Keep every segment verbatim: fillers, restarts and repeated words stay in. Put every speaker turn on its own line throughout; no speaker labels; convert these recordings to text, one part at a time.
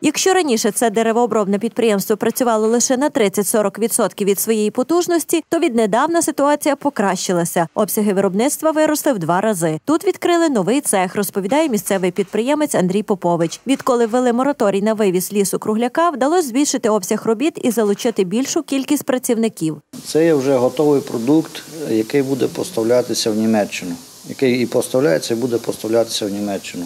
Якщо раніше це деревообробне підприємство працювало лише на тридцять-сорок відсотків від своєї потужності, то віднедавна ситуація покращилася. Обсяги виробництва виросли в два рази. Тут відкрили новий цех, розповідає місцевий підприємець Андрій Попович. Відколи ввели мораторій на вивіз лісу-кругляка, вдалося збільшити обсяг робіт і залучити більшу кількість працівників.
Це є вже готовий продукт, який буде поставлятися в Німеччину. Який і поставляється, і буде поставлятися в Німеччину.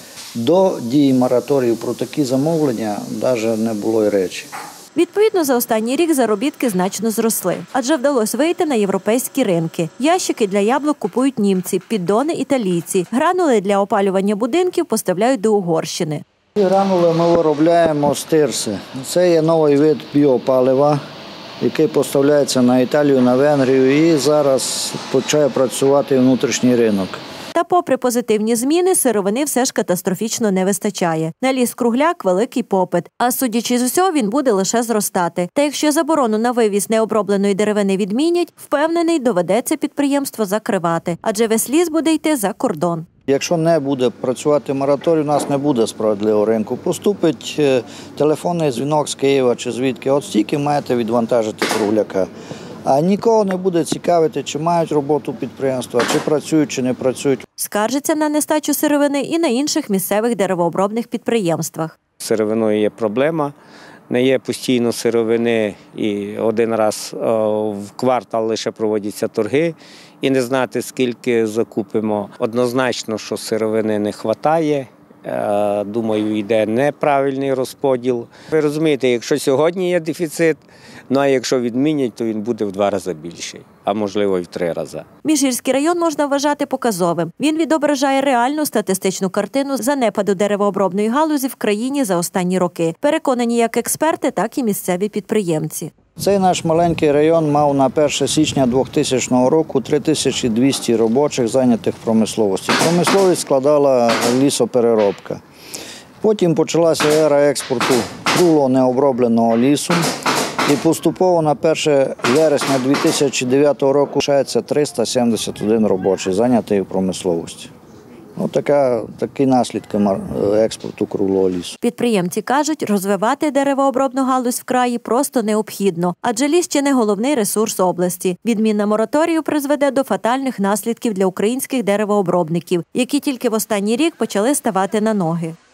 До дії мораторію про такі замовлення навіть не було й речі.
Відповідно, за останній рік заробітки значно зросли, адже вдалося вийти на європейські ринки. Ящики для яблук купують німці, піддони – італійці, гранули для опалювання будинків поставляють до Угорщини.
Гранули ми виробляємо з тирси. Це є новий вид біопалива, який поставляється на Італію, на Венгрію і зараз почає працювати внутрішній ринок.
Та попри позитивні зміни, сировини все ж катастрофічно не вистачає. На ліс-кругляк – великий попит, а судячи з усього, він буде лише зростати. Та якщо заборону на вивіз необробленої деревини відмінять, впевнений, доведеться підприємство закривати, адже весь ліс буде йти за кордон.
Якщо не буде працювати мораторій, у нас не буде справедливого ринку. Поступить телефонний дзвінок з Києва чи звідки, от стільки маєте відвантажити кругляка. А нікого не буде цікавити, чи мають роботу підприємства, чи працюють, чи не працюють.
Скаржиться на нестачу сировини і на інших місцевих деревообробних підприємствах.
З сировиною є проблема. Не є постійно сировини і один раз в квартал лише проводяться торги і не знати, скільки закупимо. Однозначно, що сировини не вистачає. Думаю, йде неправильний розподіл. Ви розумієте, якщо сьогодні є дефіцит, ну а якщо відмінять, то він буде в два рази більший, а можливо і в три рази.
Міжгірський район можна вважати показовим. Він відображає реальну статистичну картину занепаду деревообробної галузі в країні за останні роки. Переконані як експерти, так і місцеві підприємці.
Цей наш маленький район мав на перше січня двохтисячного року три тисячі двісті робочих, зайнятих в промисловості. Промисловість складала лісопереробка. Потім почалася ера експорту круглого необробленого лісу. І поступово на перше вересня дві тисячі дев'ятого року лишається триста сімдесят один робочий, зайнятий в промисловості. Ось така, такі наслідки експорту круглого лісу.
Підприємці кажуть, розвивати деревообробну галузь в краї просто необхідно, адже ліс ще не головний ресурс області. Відміна мораторію призведе до фатальних наслідків для українських деревообробників, які тільки в останній рік почали ставати на ноги.